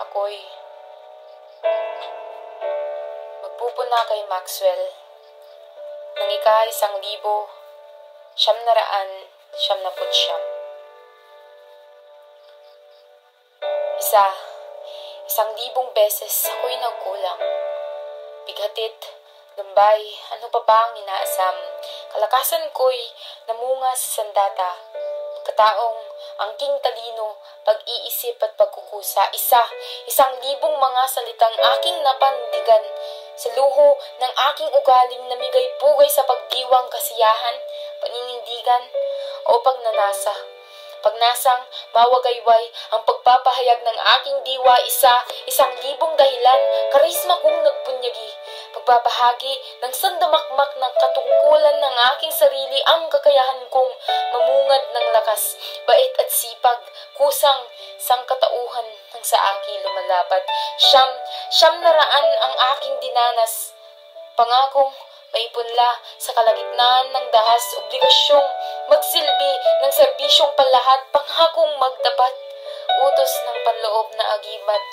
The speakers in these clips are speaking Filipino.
Ako'y magpupuna kay Maxwell ng ika-1999. Isang libong beses ako'y nagkulang. Bighatit, lumbay, ano pa ba ang inaasam? Kalakasan ko'y namunga sa sandata. Kataong angking talino, pag-iisip at pagkukusa. Isang libong mga salitang aking napandigan sa luho ng aking ugaling namigay-pugay sa pagdiwang kasiyahan, paninindigan o pagnanasa. Pagnasang mawagayway ang pagpapahayag ng aking diwa, isang libong dahilan, karisma kong nagpunyagi. Pagbabahagi ng sandamakmak ng katungkulan ng aking sarili, ang kakayahan kong mamungad ng lakas, bait at sipag, kusang sangkatauhan ng sa aking lumalapat. Siyam na raan ang aking dinanas, pangakong maipunla sa kalagitnaan ng dahas, obligasyong magsilbi ng serbisyong palahat, pangakong magtapat, utos ng panloob na agimat.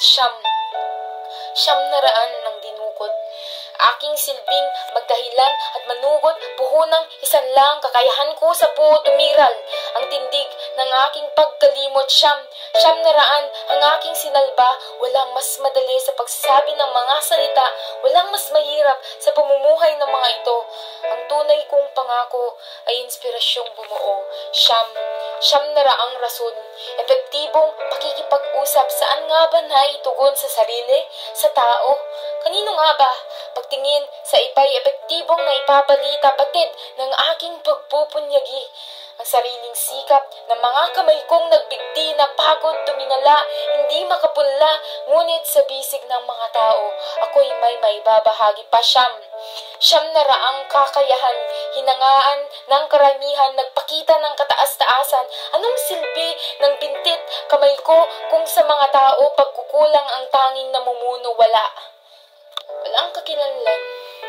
Siyam na raan ng dinukot, aking silbing magdahilan at manugot, puhunang isanlang kakayahan ko sa tumiral ang tindig ng aking pagkalimot. Siyam na raan ang aking sinalba, walang mas madali sa pagsasabi ng mga salita, walang mas mahirap sa pamumuhay ng mga ito. Ang tunay kong pangako ay inspirasyong bumuo. Siyam na raang rason, epektibong pakikipag-usap, saan nga ba naitugon sa sarili, sa tao? Kanino nga ba? Pagtingin sa iba'y epektibong naipabalita, batid ng aking pagpupunyagi. Ang sariling sikap ng mga kamay kong nagbigti na pagod, tuminala, hindi makapunla, ngunit sa bisig ng mga tao, ako'y may babahagi pa. Siyam na raang kakayahan, hinangaan ng karamihan, nagpakita ng kataas-taasan. Anong silbi ng bintit kamay ko kung sa mga tao pagkukulang ang tanging namumuno? Walang kakilanlan.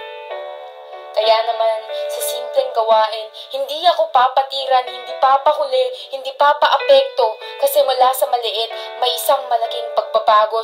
Kaya naman, sa simpleng gawain, hindi ako papatiran, hindi papahuli, hindi papaapekto, kasi mula sa maliit, may isang malaking pagbabago.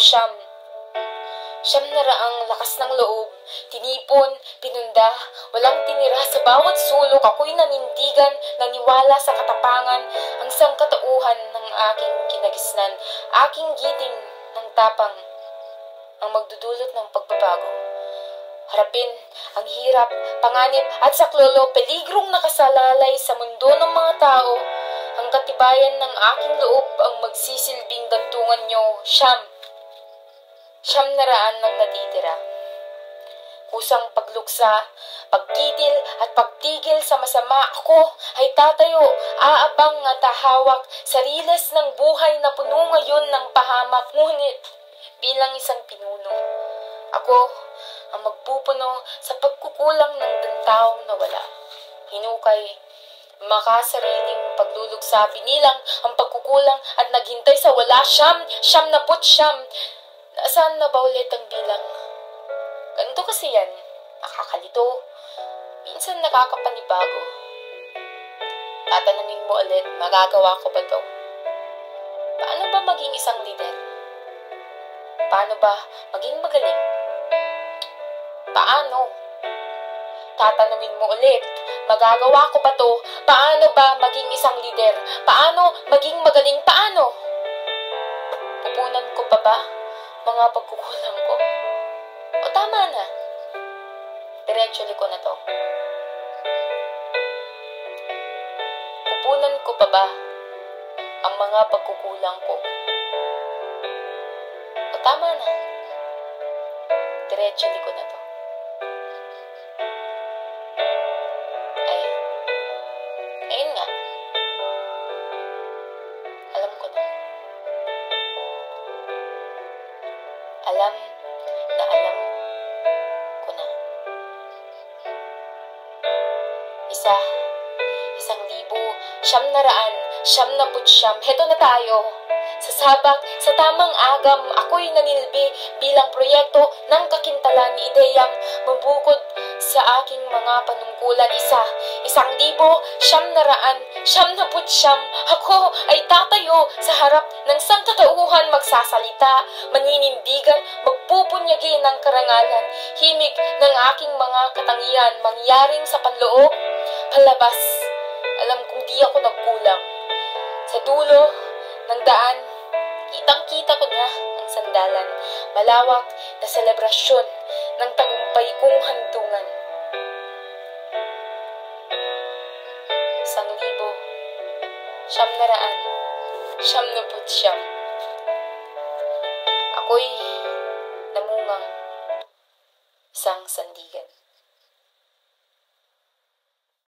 Siyam na raang lakas ng loob, tinipon, pinunda, walang tinira sa bawat sulok. Ako'y nanindigan, naniwala sa katapangan, ang sangkatauhan ng aking kinagisnan, aking giting ng tapang, ang magdudulot ng pagbabago. Harapin ang hirap, panganib at saklolo, peligrong nakasalalay sa mundo ng mga tao. Ang katibayan ng aking loob ang magsisilbing gantungan nyo. Siyam na raan ng natitira. Kusang pagluksa, pagtitil at pagtigil sa masama, ako ay tatayo, aabang at ahawak sa riles ng buhay na puno ngayon ng pahamak. Ngunit bilang isang pinuno, ako ang magpupuno sa pagkukulang ng dantaong nawala. Hinukay, makasariling pagluluksa, pinilang ang pagkukulang at naghintay sa wala. Siyam na putsyam. Nasaan na ba ulit ang bilang? Ganito kasi yan, nakakalito, minsan nakakapanibago. Tatanungin mo ulit, magagawa ko ba to? Paano ba maging isang leader? Paano ba maging magaling? Paano? Tatanungin mo ulit, magagawa ko ba to? Paano ba maging isang leader? Paano maging magaling? Paano? Pupunan ko pa ba mga pagkukulang ko? O tama na, diretso liko na to. Pupunan ko pa ba ang mga pagkukulang ko? O tama na, diretso liko na to. Ayun nga, alam ko na. Alam ko na. 1,999. Heto na tayo. Sa sabak, sa tamang agam, ako'y nanilbi bilang proyekto ng kakintalan ni ideyang mabukod sa aking mga panungkulan. 1,999. Ako ay tatayo, tayo sa harap ng sangkatauhan magsasalita, maninindigan, magpupunyagi ng karangalan, himig ng aking mga katangian, mangyaring sa panloob, palabas. Alam kong di ako nagkulang. Sa dulo ng daan, kitang-kita ko na ang sandalan, malawak na selebrasyon ng tagumpay kong handungan. 1,999. Ako'y namungang isang sandigan.